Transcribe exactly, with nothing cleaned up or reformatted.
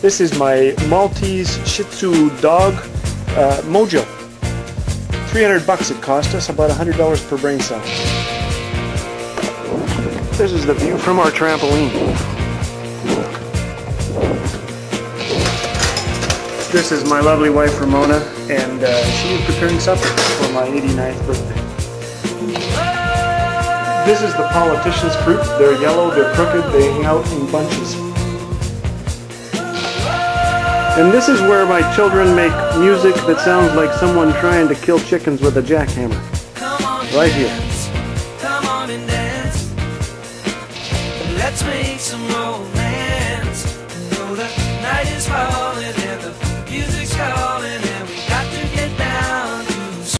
This is my Maltese Shih Tzu dog, uh, Mojo. three hundred bucks it cost us, about one hundred dollars per brain cell. This is the view from our trampoline. This is my lovely wife Ramona, and uh, she is preparing supper for my eighty-ninth birthday. This is the politician's fruit. They're yellow, they're crooked, they hang out in bunches. And this is where my children make music that sounds like someone trying to kill chickens with a jackhammer. Right here. Come on and dance. Let's make some romance. Know the night is falling and the music's calling.